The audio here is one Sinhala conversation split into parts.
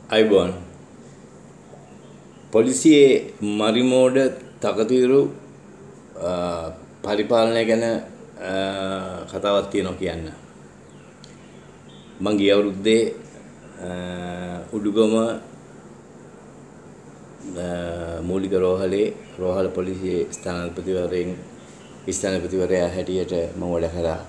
අයිබෝන් පොලිසියේ මරිමෝඩ තකතිරු පරිපාලනය ගැන කතාවක් තියෙනවා කියන්න. මං ගිය අවුරුද්දේ උඩුගම මූලික රෝහල පොලිසියේ ස්ථානාධිපතිවරයා හැටියට මම වැඩ කරා.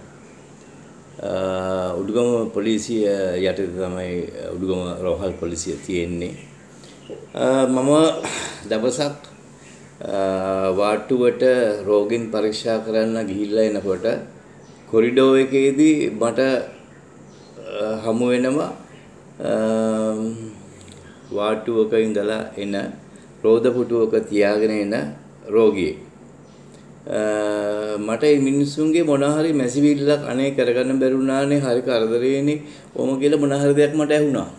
උඩුගම පොලිසිය යටතේ තමයි උඩුගම රෝහල් පොලිසිය තියෙන්නේ. මම දවසක් වාට්ටුවට රෝගීන් පරීක්ෂා කරන්න ගිහිල්ලා එනකොට කොරිඩෝ එකේදී මට හමු වෙනවා වාට්ටුවක ඉඳලා එන රෝද පුටුවක තියාගෙන එන රෝගියෙක්. මට මේ මිනිස්සුන්ගේ මොන හරි මැසිවිල්ලක් අනේ කරගන්න බැරුණානේ, හරි කරදරේනේ ඔම කියලා මොන හරි දෙයක් මට ඇහුණා.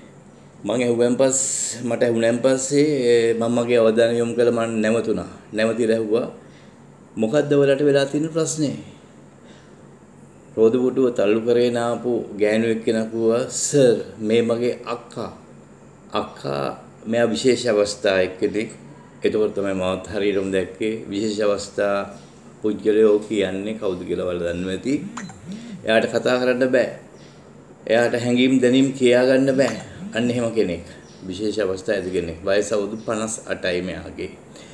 මට ඇහුණාන් පස්සේ මම මගේ අවධානය යොමු කළා. මම නැවතුණා. නැවතිලා ඇහුවා මොකද්ද ඔයාලට වෙලා තියෙන ප්‍රශ්නේ? රෝද පුටුව තල්ලු කරගෙන ආපු ගෑනුවෙක් කෙනෙක් කිව්වා සර් මේ මගේ අක්කා මෙයා විශේෂ අවස්ථා එක්කදී. එතකොට තමයි මමත් හරියටම දැක්කේ විශේෂ අවස්ථා පුද්ගලයෝ කියන්නේ කවුද කියලා වල දන්නේ නැති. එයාට කතා කරන්න බෑ. එයාට හැංගීම් දැනීම් කියා ගන්න බෑ. අන්න එහෙම කෙනෙක්. විශේෂ අවස්ථා ඇති කෙනෙක්. වයස අවුරුදු 58යි මෙයාගේ.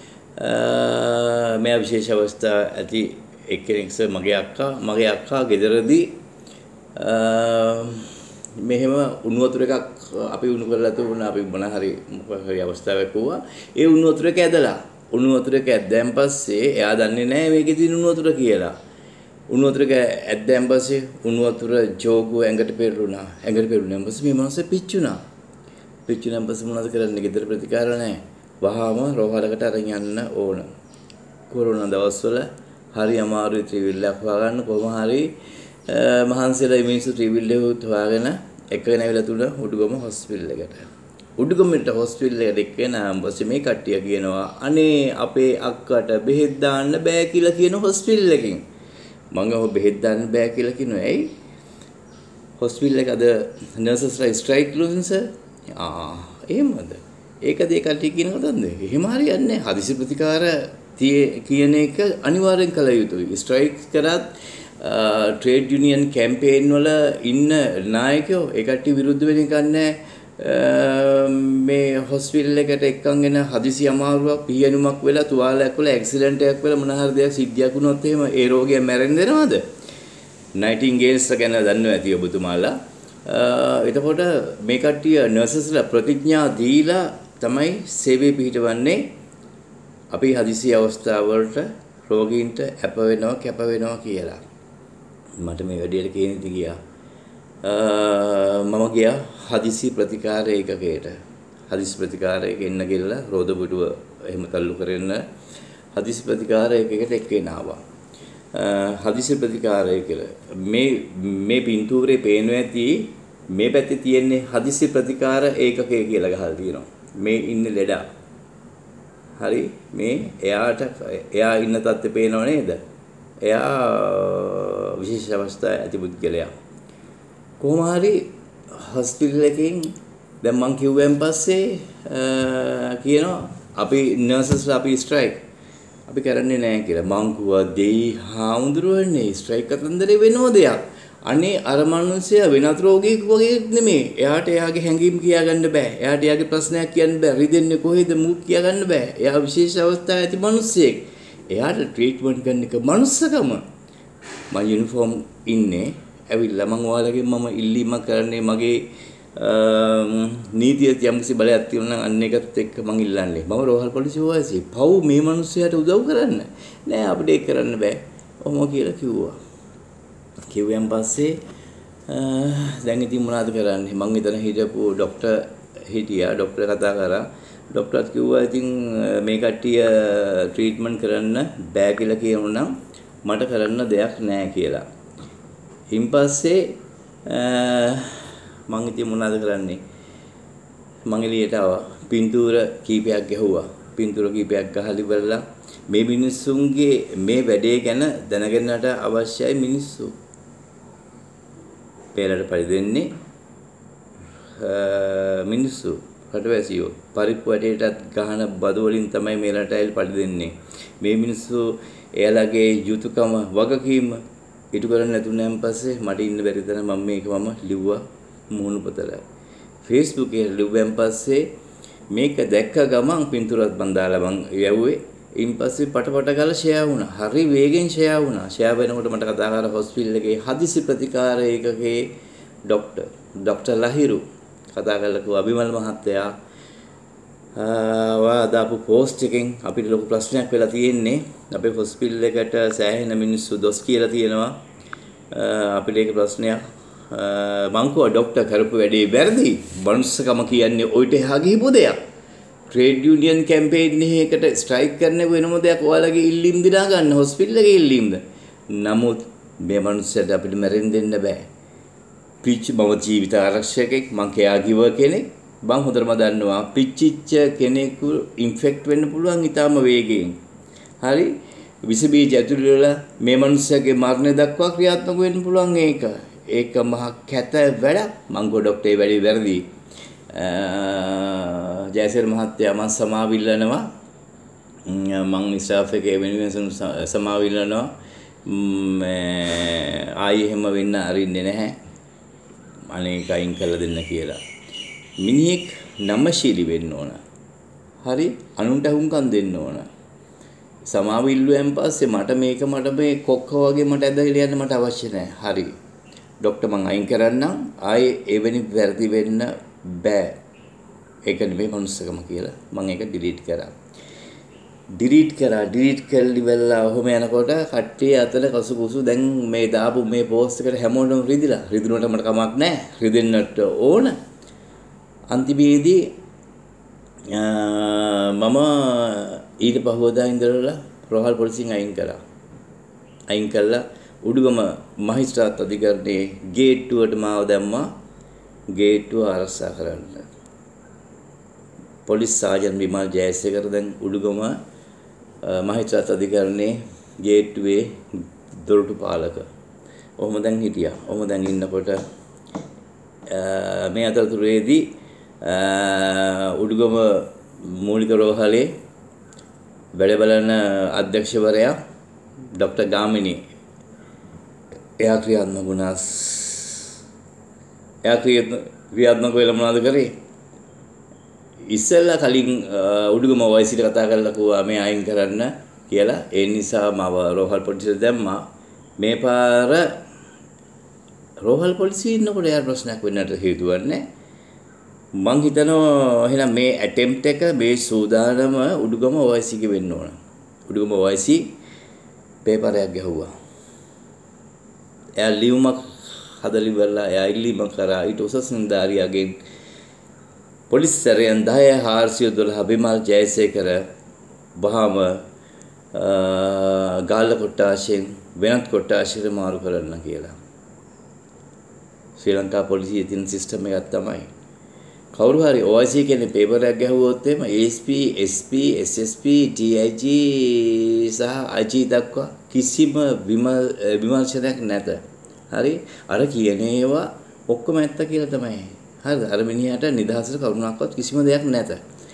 මෙයා විශේෂ අවස්ථා ඇති එක්කෙනෙක් සර් මගේ අක්කා ගෙදරදී මෙහෙම උණු වතුර එකක් අපි උණු කරලා තිබුණා. අපි මොන හරි අවස්ථාවක් වුණා. ඒ උණු වතුර එක ඇදලා උණු වතුර එක ඇද්දන් පස්සේ එයා දන්නේ නැහැ මේකේ තියෙන උණු වතුර කියලා. උණු වතුර එක ඇද්දන් පස්සේ උණු වතුර ජෝගුව ඇඟට පෙරුණා. පස්සේ මේ මනස පිච්චුණා. පිච්චුණාන් පස්සේ මොනවද කරන්නේ? ගෙදර ප්‍රතිකාර නැහැ. වහාම රෝහලකට අරන් යන්න ඕන. කොරෝනා දවස්වල හරි අමාරුයි ත්‍රිවිල්ලක් හොයාගන්න. කොහොම හරි මහන්සියලා මිනිස්සු ත්‍රිවිල්ලෙත් හොයාගෙන එකගෙන ඇවිල්ලා තුන උඩුගම හොස්පිටල් එකට. උඩුගමට හොස්පිටල් එකට එක්කෙනාම පස්සේ මේ කට්ටිය කියනවා අනේ අපේ අක්කට බෙහෙත් දාන්න බෑ කියලා කියන හොස්පිටල් එකකින්. මම ඔහො බෙහෙත් දාන්න බෑ කියලා කියනවා. ඇයි? හොස්පිටල් එක අද නර්සස්ලා ස්ට්‍රයික් ලුසින් සර්. එහෙමද? ඒකද ඒ කට්ටිය කියන කතාවද? එහෙම හරියන්නේ නැහැ. හදිසි ප්‍රතිකාර කියන එක අනිවාර්යෙන් කළ යුතුයි. ස්ට්‍රයික් කරත් ට්‍රේඩ් යුනියන් කැම්පේන් වල ඉන්න නායකයෝ ඒ කට්ටිය විරුද්ධ වෙන එක නැහැ. මේ හොස්පිටල් එකට එක්කන්ගෙන හදිසි අමාරුවක් පියනුමක් වෙලා තුවාලයක් වෙලා ඇක්සිඩන්ට් එකක් වෙලා මොන හරි දෙයක් සිද්ධියක් වුණොත් එහෙම ඒ රෝගියා මැරෙන්න දෙනවද? නයිටින්ගේල්ස් ගැන දන්නවා ඇති ඔබතුමාලා. එතකොට මේ කට්ටිය නර්සස්ලා ප්‍රතිඥා දීලා තමයි සේවය පිහිටවන්නේ. අපි හදිසි අවස්ථාවලට රෝගීන්ට කැප වෙනවා කියලා. මට මේ වැඩේට කේන්ති ගියා. මම ගියා හදිසි ප්‍රතිකාර ඒකකයට. හදිසි ප්‍රතිකාරයක එන්න ගිහලා රෝද පුටුව එහෙම තල්ලු කරගෙන හදිසි ප්‍රතිකාර ඒකකට එක්කගෙන ආවා. හදිසි ප්‍රතිකාරය කියලා මේ පින්තූරේ පේනවා ඇති මේ පැත්තේ තියෙන්නේ හදිසි ප්‍රතිකාර ඒකකය කියලා ගහලා තියෙනවා. මේ ඉන්නේ ලෙඩා. හරි මේ එයා ඉන්න තත්ත්වේ පේනව නේද? එයා විශේෂ අවස්ථා ඇති පුද්ගලයා. කොහොම හරි හොස්පිටල් එකකින් දැන් මං කිව්වෙන් පස්සේ කියනවා අපි නර්සස්ලා අපි ස්ට්‍රයික් අපි කරන්නේ නැහැ කියලා. මං කිව්වා දෙයි හාමුදුරුවනේ ස්ට්‍රයික් කතන්දරේ වෙනව දෙයක්. අනේ අර මිනිස්සයා වෙනත් රෝගියෙක් වගේ නෙමෙයි. එයාට එයාගේ හැඟීම් කියාගන්න බෑ. එයාට එයාගේ ප්‍රශ්නයක් කියන්න බෑ. රිදෙන්නේ කොහෙද මූක් කියාගන්න බෑ. එයා විශේෂ අවස්ථාවක් ඇති මිනිස්සෙක්. එයාට ට්‍රීට්මන්ට් කරන එක මනුස්සකම. මම යුනිෆෝම් ඉන්නේ. ඇවිල්ලා මම ඔයාලගෙන් මම ඉල්ලීමක් කරන්නේ මගේ නීතිය යම්කිසි බලයක් තියෙනවා නම් අන්න ඒකත් එක්ක මම ඉල්ලන්නේ. මම රෝහල් පොලිසිය වාසී. පව් මේ මිනිස්සයාට උදව් කරන්න. නෑ අපිට ඒක කරන්න බෑ. ඔහොම කියලා කිව්වා. කිව්වන් පස්සේ දැන් ඉතින් මොනවද කරන්නේ? මම එතන හිටපු ડોක්ටර් හිටියා. ડોක්ටර් කතා කරා. ડોක්ටර්ත් කිව්වා ඉතින් මේ කට්ටිය ට්‍රීට්මන්ට් කරන්න බෑ කියලා කියනවා නම් මට කරන්න දෙයක් නෑ කියලා. ඊන් පස්සේ මම ඉතින් මොනවද කරන්නේ? මම එළියට ආවා. පින්තූර කීපයක් ගැහුවා. පින්තූර කීපයක් ගහලා ඉවරලා මේ මිනිස්සුන්ගේ මේ වැඩේ ගැන දැනගන්නට අවශ්‍යයි මිනිස්සු. පෙරට පරිදෙන්නේ මිනිස්සු රටවැසියෝ පරිප්පු වැඩේටත් ගහන බදු වලින් තමයි මේ රටයිල් පඩි දෙන්නේ. මේ මිනිස්සු එයාලගේ යුතුයකම වගකීම ඉටු කරන්නේ නැතුණාන් පස්සේ මට ඉන්න බැරි තරම් මම මේකම ලිව්වා මුහුණු පොතල. Facebook එකේ ලිව්වන් පස්සේ මේක දැක්ක ගමන් පින්තූරත් මන් දාලා මං යවුවේ. ඉන් පස්සේ පටපට ගාලා ෂෙයා වුණා. හරි වේගෙන් ෂෙයා වුණා. ෂෙයා වෙනකොට මට කතා කරලා හොස්පිටල් එකේ හදිසි ප්‍රතිකාර ඒකකේ ડોක්ටර් ලහිරු කතා කරලා කිව්වා අබිමල් මහත්තයා ඔයා දාපු පෝස්ට් එකෙන් අපිට ලොකු ප්‍රශ්නයක් වෙලා තියෙන්නේ. අපේ හොස්පිටල් එකට සෑහෙන මිනිස්සු දොස් කියලා තියෙනවා. අපිට ඒක ප්‍රශ්නයක්. මං කිව්වා ડોක්ටර් කරපු වැඩේ වැරදි. මනුස්සකම කියන්නේ ඔයිට එහා ගිහපු දෙයක්. ට්‍රේඩ් යුනියන් කැම්පේන් එකකට ස්ට්‍රයික් කරන්න වෙනම දෙයක් ඔයාලගේ ඉල්ලීම් දිනා ගන්න හොස්පිටල් එකේ ඉල්ලීම්ද. නමුත් මේ මනුස්සයට අපිට මැරෙන්න දෙන්න බෑ. පිච් මම ජීවිත ආරක්ෂකෙක් මං කෙයා ගිවර් කෙනෙක්. මං හොඳටම දන්නවා පිච්චිච්ච කෙනෙකු ඉන්ෆෙක්ට් වෙන්න පුළුවන් ඊටාම වේගයෙන්. හරි විස බීජ ඇතුළේ වල මේ මනුස්සයාගේ මරණය දක්වා ක්‍රියාත්මක වෙන්න පුළුවන් ඒක. ඒක මහ කැත වැඩක්. මං ගෝ ડોක්ටර් වැඩි වැරදි. ජයසේර මහත්තයා මං සමාව ඉල්ලනවා. මං ස්ටාෆ් එකේ වෙනුවෙන් සමාව ඉල්ලනවා. ආයි එහෙම වෙන්න අරින්නේ නැහැ. අනේක අයින් කරලා දෙන්න කියලා. මිනිහෙක් නම්ශීලී වෙන්න ඕන. හරි අනුන්ට හුම්කම් දෙන්න ඕන. සමාව ඉල්ලුවෙන් පස්සේ මට මේ කොක්ක වගේ මට ඇදහිලා යන්න මට අවශ්‍ය නැහැ. හරි. ડોක්ටර් මං අයින් කරන්නම්. ආයේ එවැනි වැරදි වෙන්න බෑ. ඒක නෙමෙයි මනුස්සකම කියලා මම ඒක ඩිලීට් කරා. ඩිලීට් කරලා ඉවරලා ඔහොම යනකොට කට්ටිය අතල කසුකුසු දැන් මේ දාපු මේ පෝස්ට් එකට හැමෝටම රිදිලා. රිදුනට මට කමක් නැහැ. රිදෙන්නට ඕන. අන්තිමේදී මම ඊට පහුවදා ඉඳලා රෝහල් පොලිසියෙන් අයින් කළා. උඩුගම මහේස්ත්‍රාත් අධිකරණයේ ගේට්ටුවට මාව දැම්මා. ගේට්ටුව ආරක්ෂා කරන්න. පොලිස් සාජන් විමල් ජයසේකර දැන් උඩුගම මහේස්ත්‍රාත් අධිකරණයේ ගේට්ටුවේ දොරටු පාලක. ඔහොම දැන් හිටියා. ඔහොම දැන් ඉන්නකොට මේ අතරතුරේදී උඩුගම මූලික රෝහලේ වැඩ බලන අධ්‍යක්ෂවරයා ડોક્ટર ගාමිණී එයා ක්‍රියාත්මක වුණා. එයා ක්‍රියාත්මක වෙලා මොනවද කරේ? ඉස්සෙල්ලා කලින් උඩුගම වයිසිට කතා කරලා කිව්වා මේ අයින් කරන්න කියලා. ඒ නිසා මම රෝහල් පොලිසියට දැම්මා. මේ පාර රෝහල් පොලිසිය ඉන්නකොට එයා ප්‍රශ්නයක් වෙන්නට හේතුවක් නැහැ. මං හිතනවා එහෙනම් මේ ඇටෙම්ප්ට් එක මේ සූදානම උඩුගම OIC ගේ වෙන්න ඕන. උඩුගම OIC පේපරයක් ගැහුවා. එයා ලියුමක් හදලා ඉවරලා එයා ඉල්ලීම කරා ඊට උසස් නිලධාරියාගෙන් පොලිස් සැරයන් 10/412 බිමල් ජයසේකර වහාම ගාල්ල කොට්ටාශයෙන් වෙනත් කොට්ටාශයට මාරු කරන්න කියලා. ශ්‍රී ලංකා පොලිසියේ තියෙන සිස්ටම් එකක් තමයි. කවුරු හරි OIC කියන්නේ පේපර් එකක් ගැහුවොත් එimhe ASP, SP, SSP, TIG සහ IG දක්වා කිසිම විමර්ශනයක් නැත. හරි අර කියන ඒවා ඔක්කොම ඇත්ත කියලා තමයි. හරිද? අර මිනිහට නිදහසට කරුණාක්වත් කිසිම දෙයක් නැත.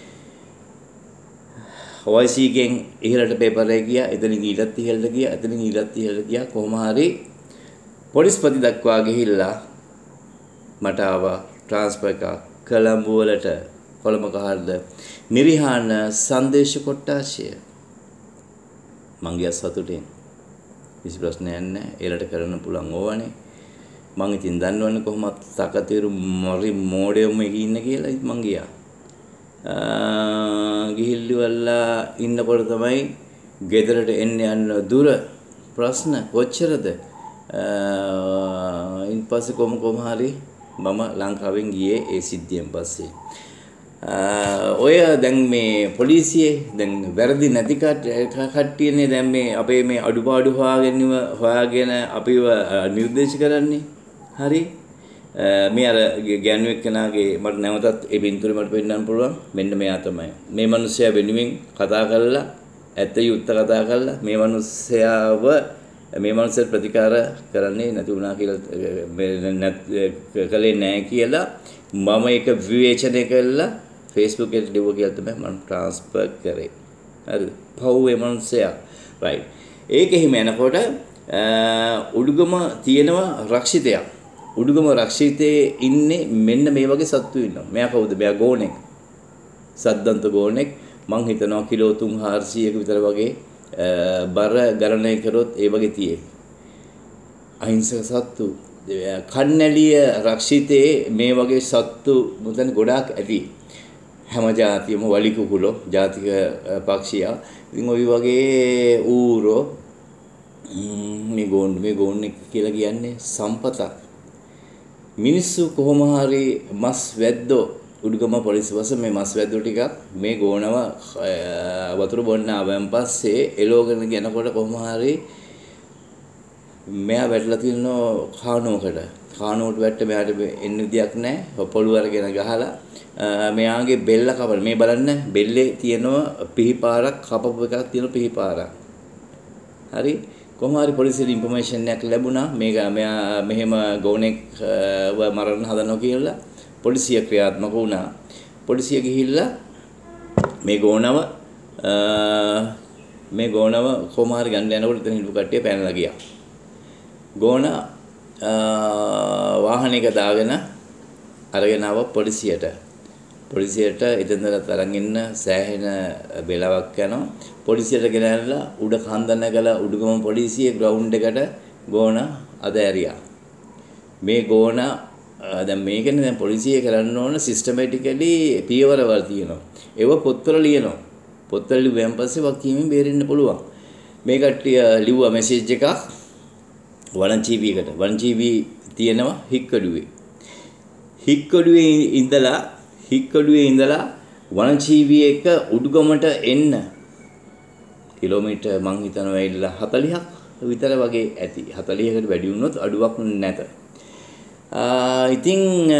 OIC ගෙන් ඉහළට පේපර් එක ගියා, එතනින් ඊටත් ඉහළට ගියා, එතනින් ඊටත් ඉහළට ගියා. කොහොම හරි පොලිස්පති දක්වා ගිහිල්ලා මට ආවා ට්‍රාන්ස්ෆර් එකක් කොළඹ වලට. කොළඹ කහල්ද මිරිහාන සංදේශ කොට්ටාශය. මං ගියා සතුටින්. කිසි ප්‍රශ්නයක් නැහැ. ඒලට කරන්න පුළුවන් ඕවනේ. මං ඉතින් දන්නවනේ කොහොමද සකතිරු මොරි මෝඩෙම ඉන්න කියලා. මං ගියා. ගිහිල්ලිවලා ඉන්නකොට තමයි ගෙදරට එන්න යන දුර ප්‍රශ්න කොච්චරද? ඉන් පස්සේ කොහොම හරි මම ලංකාවෙන් ගියේ ඒ සිද්ධියෙන් පස්සේ. ඔය දැන් මේ පොලිසියේ දැන් වැරදි නැති කට්ටියනේ දැන් මේ අපේ මේ අඩුපාඩු හොයාගෙන අපිව නිර්දේශ කරන්නේ. හරි මේ අර ගෑනු එක්කෙනාගේ මට නැවතත් ඒ පින්තූරේ මට පෙන්නන්න පුළුවන්. මෙන්න මෙයා තමයි. මේ මිනිස්සයා වෙනුවෙන් කතා කරලා ඇත්ත යුත්ත කතා කරලා මේ මිනිස්සයාව මේ මනුස්සයට ප්‍රතිකාර කරන්නේ නැති වුණා කියලා කලේ නැහැ කියලා මම ඒක විවේචනය කළා Facebook එකට දෙවුවා කියලා තමයි මම ට්‍රාන්ස්ෆර් කරේ. හරිද? පව්වේ මනුස්සයා. right. ඒක එහෙම යනකොට උඩුගම තියෙනවා රක්ෂිතයක්. උඩුගම රක්ෂිතේ ඉන්නේ මෙන්න මේ වගේ සත්තු ඉන්නවා. මෙයා කවුද? මෙයා ගෝනෙක්. සද්දන්ත ගෝනෙක්. මං හිතනවා කිලෝ 300ක විතර වගේ බර ගණනය කරොත් ඒ වගේ තියෙයි. අහිංසක සත්තු. කන්නැලිය රක්ෂිතේ මේ වගේ සත්තු මුදන් ගොඩාක් ඇති. හැම ජාතියම වලි කුකුලෝ ජාතික පක්ෂියා. ඉතින් ওই වගේ ඌරෝ මේ ගෝන් කියලා කියන්නේ සම්පතක්. මිනිස්සු කොහොම හරි මස් වැද්දෝ උඩුගම පොලිස් බස මේ මස් වැද්දෝ ටිකක් මේ ගෝනව වතුර බොන්න ආවන් පස්සේ එලෝගෙන යනකොට කොහොම හරි මෙයා වැටලා තියෙනවා කානුවකට. කානුවට වැට්ට මෙයාට එන්න විදියක් නැහැ. පොළු අරගෙන ගහලා මෙයාගේ බෙල්ල කපන. මේ බලන්න බෙල්ලේ තියෙනවා පිහිපාරක් කපපු එකක් තියෙනවා පිහිපාරක්. හරි කොහොම හරි පොලිසියට ඉන්ෆර්මේෂන් එකක් ලැබුණා මෙයා මෙහෙම ගෝනෙක් මරන්න හදනවා කියලා. පොලිසිය ක්‍රියාත්මක වුණා. පොලිසිය ගිහිල්ලා මේ ගෝනව කොහොම හරි ගන්න යනකොට ඉතින් හිටපු කට්ටිය පැනලා ගියා. ගෝන වාහනයක දාගෙන අරගෙන ආව පොලිසියට. පොලිසියට ඉදන්දරත් අරන් ඉන්න සෑහෙන වෙලාවක් යනවා. පොලිසියට ගෙනල්ලා උඩ කන්ද නැගලා උඩුගම පොලිසියේ ග්‍රවුන්ඩ් එකට ගෝන අද ඇරියා. මේ ගෝන දැන් මේකනේ දැන් පොලිසිය කරන්න ඕන සිස්ටමැටිකලි පියවරවල් තියෙනවා. ඒව පොත්වල ලියනවා. පොත්වල ලිව්වන් පස්සේ වකීමෙන් බේරෙන්න පුළුවන්. මේ කට්ටිය ලිව්වා මෙසේජ් එකක් වනජීවීකට. වනජීවී තියෙනවා හික්කඩුවේ. හික්කඩුවේ ඉඳලා වනජීවී එක උඩුගමට එන්න කිලෝමීටර් මං හිතනවා ඇවිල්ලා 40ක් විතර වගේ ඇති. 40කට වැඩි වුණොත් අඩුවක් නැත. ඉතින්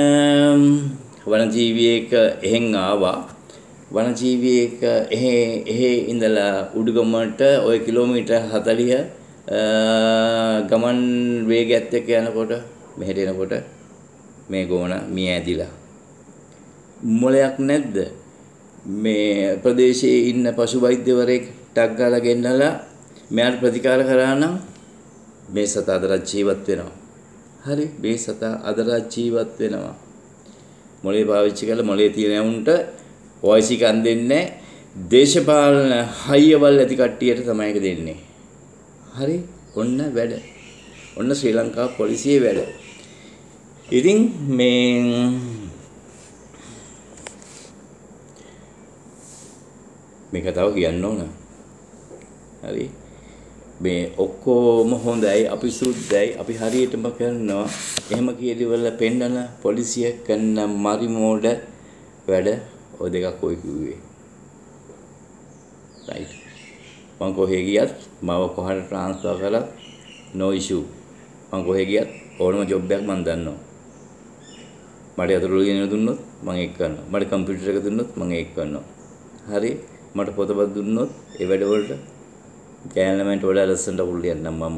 වනජීවී එක එහෙන් ආවා. වනජීවී එක එහෙ ඉඳලා උඩුගමට ওই කිලෝමීටර් 40 ගමන් වේගයත් එක්ක යනකොට මෙහෙට එනකොට මේ ගෝන මිය ඇදිලා. මොලයක් නැද්ද? මේ ප්‍රදේශයේ ඉන්න පශු වෛද්‍යවරයෙක් ටක් ගාලා ගෙන්නලා මෙයාට ප්‍රතිකාර කරා නම් මේ සතා අදටත් ජීවත් වෙනවා. හරි මේ සතා අදටත් ජීවත් වෙනවා. මොලේ පාවිච්චි කරලා මොලේ තියෙන උන්ට වොයිස් එකක් දෙන්නේ දේශපාලන හයියවල් ඇති කට්ටියට තමයි ඒක දෙන්නේ. හරි ඔන්න වැඩ. ඔන්න ශ්‍රී ලංකා පොලිසියේ වැඩ. ඉතින් මේක තව කියන්න ඕන. හරි මේ ඔක්කොම හොඳයි අපි සුද්ධයි අපි හරියටම කරනවා. එහෙම කියලිවල පෙන්නන පොලිසිය කරන මරි මෝඩ වැඩ ඔය දෙකක් ඔය කිව්වේ. right මං කොහේ ගියත් මාව කොහට ට්‍රාන්ස්ෆර් කරලා no issue. මං කොහේ ගියත් ඕනම ජොබ් එකක් මං දන්නවා. මට අතරුල ගෙන දුන්නොත් මං ඒක කරනවා. මට කම්පියුටර් එක දුන්නොත් මං ඒක කරනවා. හරි මට පොතපත් දුන්නොත් ඒ වැඩවලට ගෑනලමෙන්ට වඩා ලස්සනට උල් ලියන්නම් මම.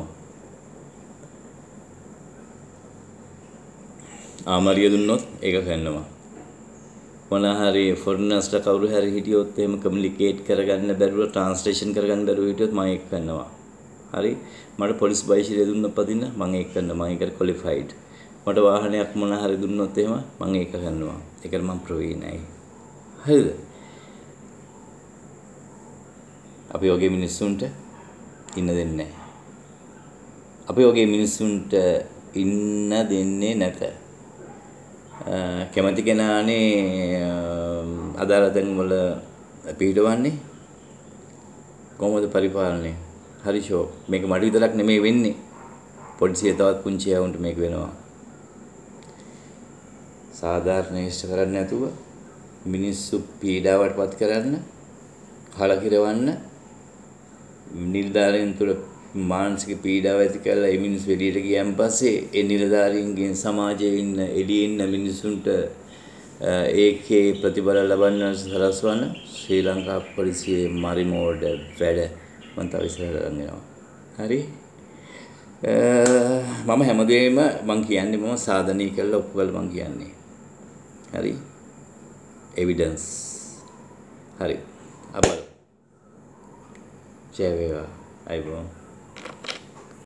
ආමරිය දුන්නොත් ඒක කරනවා. මොන හරි ෆොරිනර්ස්ට කවුරු හරි හිටියොත් එහෙම කමියුනිකේට් කරගන්න බැරුව ට්‍රාන්ස්ලේෂන් කරගන්න බැරුව හිටියොත් මම ඒක කරනවා. හරි මට පොලිස් බයිසිරිය දුන්න පදින්න මම ඒක කරනවා. මම ඒකට ක්වොලිෆයිඩ්. මට වාහනයක් මොන හරි දුන්නොත් එහෙම මම ඒක කරනවා. ඒකට මම ප්‍රවීණයි. හරිද? අපි වගේ මිනිස්සුන්ට ඉන්න දෙන්නේ නැහැ. අපි වගේ මිනිස්සුන්ට ඉන්න දෙන්නේ නැත. කැමති කෙනානේ අදාළ තැන් වල පිටවන්නේ. කොහොමද පරිපාලනය? හරි ෂෝ. මේක මට විතරක් නෙමෙයි වෙන්නේ. පොලිසිය තවත් පුංචි යවුන්ට මේක වෙනවා. සාධාරණ ඉෂ්ට කරන්නේ නැතුව මිනිස්සු පීඩාවටපත් කරන්න, කලකිරවන්න, නිලධාරීන් තුළ මානසික පීඩාව ඇති කරලා ඒ මිනිස්සු එළියට ගියන් පස්සේ ඒ නිලධාරීන්ගෙන් සමාජයේ ඉන්න එළියේ ඉන්න මිනිසුන්ට ඒකේ ප්‍රතිඵල ලබන්න සලස්වන ශ්‍රී ලංකා පොලිසියේ මරි මෝඩ වැඩ මම තව ඉස්සරහට යනවා. හරි මම හැමදේම මං කියන්නේ මම සාධනීය කරලා ඔප්පු කරලා මං කියන්නේ. හරි එවිඩන්ස් හරි අපල ජය වේවා අයිබෝන්